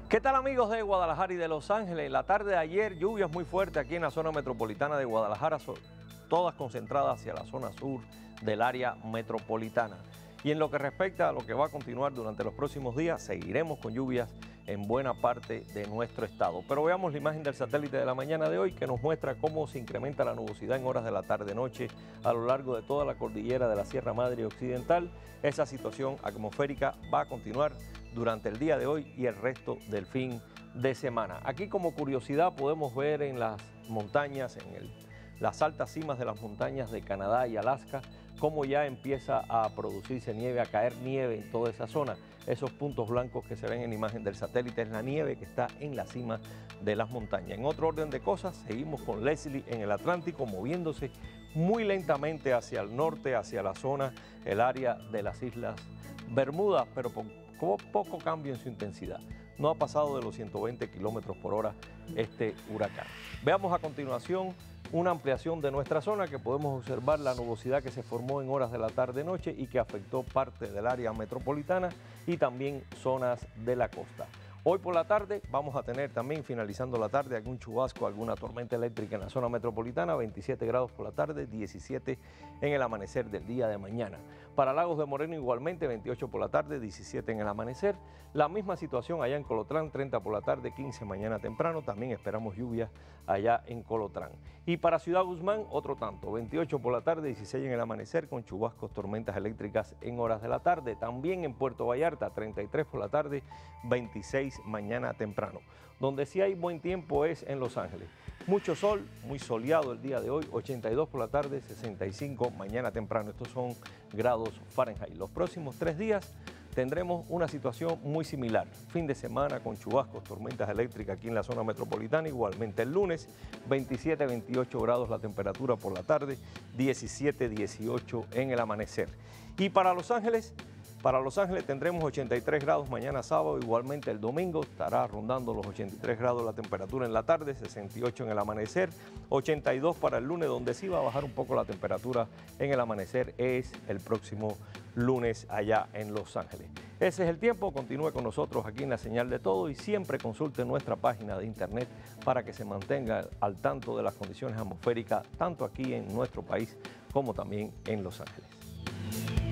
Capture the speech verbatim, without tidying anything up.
¿Qué tal, amigos de Guadalajara y de Los Ángeles? La tarde de ayer, lluvias muy fuertes aquí en la zona metropolitana de Guadalajara, todas concentradas hacia la zona sur del área metropolitana. Y en lo que respecta a lo que va a continuar durante los próximos días, seguiremos con lluvias en buena parte de nuestro estado. Pero veamos la imagen del satélite de la mañana de hoy que nos muestra cómo se incrementa la nubosidad en horas de la tarde-noche a lo largo de toda la cordillera de la Sierra Madre Occidental. Esa situación atmosférica va a continuar durante el día de hoy y el resto del fin de semana. Aquí, como curiosidad, podemos ver en las montañas, en el, las altas cimas de las montañas de Canadá y Alaska, cómo ya empieza a producirse nieve, a caer nieve en toda esa zona. Esos puntos blancos que se ven en la imagen del satélite es la nieve que está en la cima de las montañas. En otro orden de cosas, seguimos con Leslie en el Atlántico, moviéndose muy lentamente hacia el norte, hacia la zona, el área de las Islas Bermudas, pero con poco cambio en su intensidad. No ha pasado de los ciento veinte kilómetros por hora este huracán. Veamos a continuación una ampliación de nuestra zona, que podemos observar la nubosidad que se formó en horas de la tarde-noche y que afectó parte del área metropolitana y también zonas de la costa. Hoy por la tarde vamos a tener también, finalizando la tarde, algún chubasco, alguna tormenta eléctrica en la zona metropolitana, veintisiete grados por la tarde, diecisiete en el amanecer del día de mañana. Para Lagos de Moreno igualmente, veintiocho por la tarde, diecisiete en el amanecer. La misma situación allá en Colotlán, treinta por la tarde, quince mañana temprano. También esperamos lluvias allá en Colotlán. Y para Ciudad Guzmán, otro tanto, veintiocho por la tarde, dieciséis en el amanecer, con chubascos, tormentas eléctricas en horas de la tarde. También en Puerto Vallarta, treinta y tres por la tarde, veintiséis mañana temprano. Donde sí hay buen tiempo es en Los Ángeles. Mucho sol, muy soleado el día de hoy, ochenta y dos por la tarde, sesenta y cinco mañana temprano. Estos son grados Fahrenheit. Los próximos tres días tendremos una situación muy similar. Fin de semana con chubascos, tormentas eléctricas aquí en la zona metropolitana. Igualmente el lunes, veintisiete, veintiocho grados la temperatura por la tarde, diecisiete, dieciocho en el amanecer. Y para Los Ángeles, Para Los Ángeles tendremos ochenta y tres grados mañana sábado, igualmente el domingo estará rondando los ochenta y tres grados la temperatura en la tarde, sesenta y ocho en el amanecer, ochenta y dos para el lunes, donde sí va a bajar un poco la temperatura en el amanecer es el próximo lunes allá en Los Ángeles. Ese es el tiempo, continúe con nosotros aquí en La Señal de Todo y siempre consulte nuestra página de internet para que se mantenga al tanto de las condiciones atmosféricas, tanto aquí en nuestro país como también en Los Ángeles.